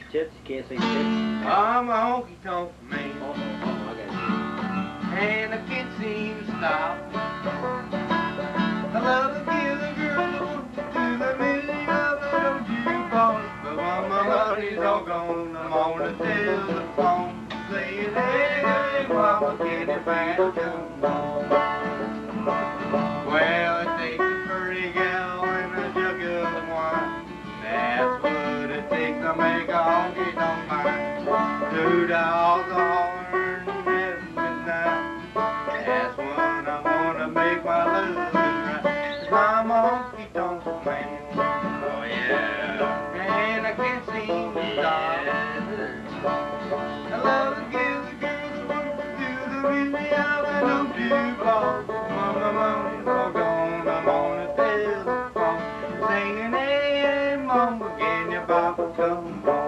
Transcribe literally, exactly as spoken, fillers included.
tips? You can't sing tips? I'm a honky tonk man. Oh, oh, oh, I got you. And I can't seem to stop. I love to give the girl to the music of the little jukebox. But when my money's all gone, I'm on the telephone saying, hey, hey, mama, can you find a come home? Well, it takes a pretty gal and a jug of wine. That's what it takes to make a honky tonk mine. Two dogs hollering at midnight. That's when I wanna make my love right. I'm a honky tonk man. Oh yeah. And I can't seem to stop. I love to give the girl the work to the music of a little jukebox. When my money's all gone, I'm on the telephone singing, hey, hey, mama, can you pop a come home?